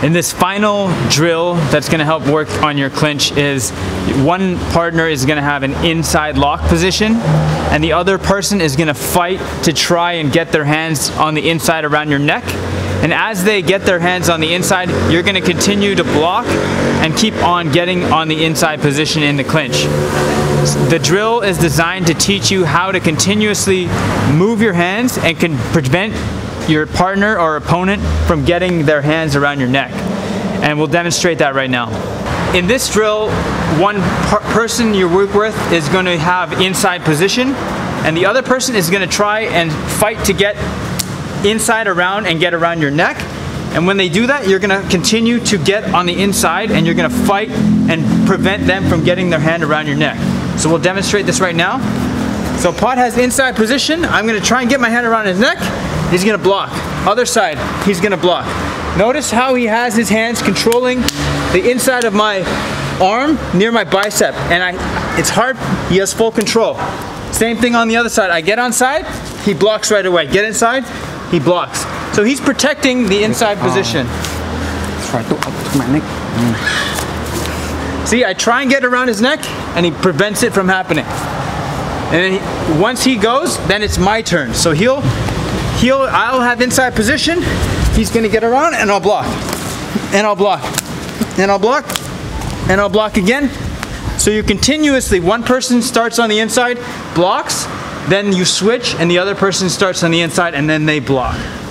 And this final drill that's going to help work on your clinch is one partner is going to have an inside lock position and the other person is going to fight to try and get their hands on the inside around your neck. And as they get their hands on the inside, you're going to continue to block and keep on getting on the inside position in the clinch. The drill is designed to teach you how to continuously move your hands and can prevent your partner or opponent from getting their hands around your neck. And we'll demonstrate that right now. In this drill, one person you work with is going to have inside position and the other person is going to try and fight to get inside around and get around your neck. And when they do that, you're going to continue to get on the inside and you're going to fight and prevent them from getting their hand around your neck. So we'll demonstrate this right now. So Pod has inside position. I'm going to try and get my hand around his neck. He's going to block. Other side, he's going to block. Notice how he has his hands controlling the inside of my arm near my bicep. And it's hard, he has full control. Same thing on the other side. I get on side, he blocks right away. Get inside, he blocks. So he's protecting the inside position. Try to up my neck. See, I try and get around his neck and he prevents it from happening. And then once he goes, then it's my turn. So I'll have inside position, he's gonna get around and I'll block. And I'll block. And I'll block. And I'll block again. So you continuously, one person starts on the inside, blocks, then you switch and the other person starts on the inside and then they block.